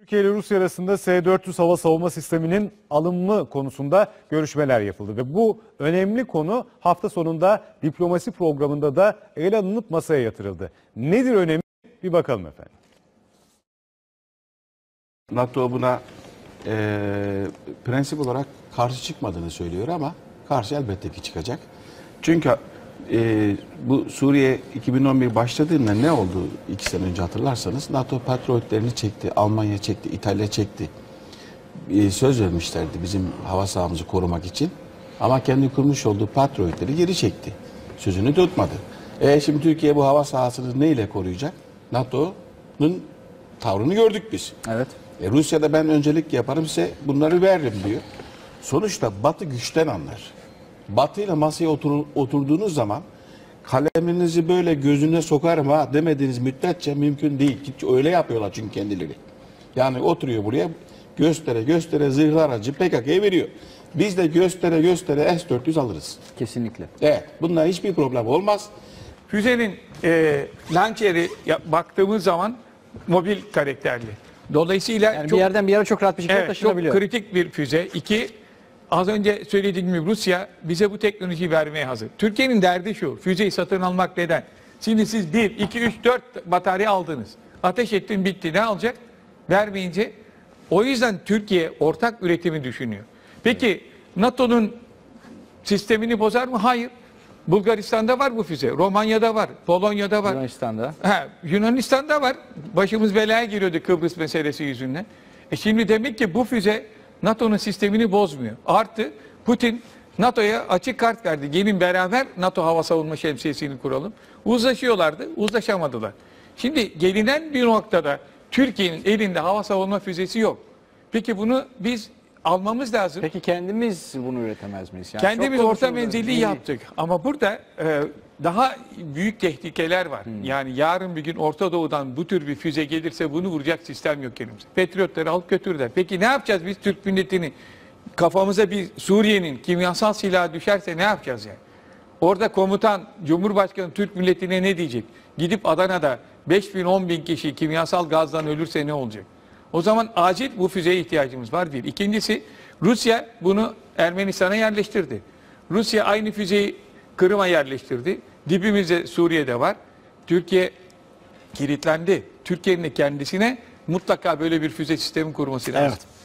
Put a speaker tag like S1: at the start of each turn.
S1: Türkiye ile Rusya arasında S-400 hava savunma sisteminin alımı konusunda görüşmeler yapıldı ve bu önemli konu hafta sonunda diplomasi programında da ele alınıp masaya yatırıldı. Nedir önemi? Bir bakalım efendim.
S2: NATO buna prensip olarak karşı çıkmadığını söylüyor ama karşı elbette ki çıkacak. Çünkü bu Suriye 2011 başladığında ne oldu 2 sene önce hatırlarsanız? NATO Patriotlerini çekti, Almanya çekti, İtalya çekti. Söz vermişlerdi bizim hava sahamızı korumak için. Ama kendi kurmuş olduğu Patriotleri geri çekti. Sözünü tutmadı. Şimdi Türkiye bu hava sahasını neyle koruyacak? NATO'nun tavrını gördük biz.
S3: Evet.
S2: Rusya'da ben öncelik yaparım size bunları veririm diyor. Sonuçta Batı güçten anlar. Batı ile masaya oturduğunuz zaman kaleminizi böyle gözüne sokarım ha demediğiniz müddetçe mümkün değil. Öyle yapıyorlar çünkü kendileri. Yani oturuyor buraya göstere göstere zırhlı aracı PKK'ya veriyor. Biz de göstere göstere S-400 alırız.
S3: Kesinlikle.
S2: Evet, bununla hiçbir problem olmaz.
S4: Füzenin launcher'i baktığımız zaman mobil karakterli. Dolayısıyla
S3: Yani bir yerden bir yere çok rahat bir şekilde taşınabiliyor.
S4: Çok kritik bir füze. İki, az önce söylediğim gibi Rusya bize bu teknolojiyi vermeye hazır. Türkiye'nin derdi şu, füzeyi satın almak neden? Şimdi siz 1, 2, 3, 4 batarya aldınız. Ateş ettin bitti. Ne alacak? Vermeyince. O yüzden Türkiye ortak üretimi düşünüyor. Peki NATO'nun sistemini bozar mı? Hayır. Bulgaristan'da var bu füze. Romanya'da var. Polonya'da var.
S3: Yunanistan'da.
S4: Yunanistan'da var. Başımız belaya giriyordu Kıbrıs meselesi yüzünden. Şimdi demek ki bu füze NATO'nun sistemini bozmuyor. Artı Putin NATO'ya açık kart verdi. Gelin beraber NATO hava savunma şemsiyesini kuralım. Uzlaşıyorlardı. Uzlaşamadılar. Şimdi gelinen bir noktada Türkiye'nin elinde hava savunma füzesi yok. Peki bunu biz almamız lazım.
S3: Peki kendimiz bunu üretemez miyiz? Yani
S4: kendimiz orta menzilli yaptık. Ama burada daha büyük tehlikeler var. Yani yarın bir gün Orta Doğu'dan bu tür bir füze gelirse bunu vuracak sistem yok elimizde. Patriotları alıp götürürler. Peki ne yapacağız biz Türk milletini? Kafamıza bir Suriye'nin kimyasal silahı düşerse ne yapacağız yani? Orada komutan, Cumhurbaşkanı Türk milletine ne diyecek? Gidip Adana'da 5.000 10.000 kişi kimyasal gazdan ölürse ne olacak? O zaman acil bu füzeye ihtiyacımız var bir. İkincisi Rusya bunu Ermenistan'a yerleştirdi. Rusya aynı füzeyi Kırım'a yerleştirdi. Dibimizde Suriye'de var. Türkiye kilitlendi. Türkiye'nin de kendisine mutlaka böyle bir füze sistemi kurması lazım.
S3: Evet.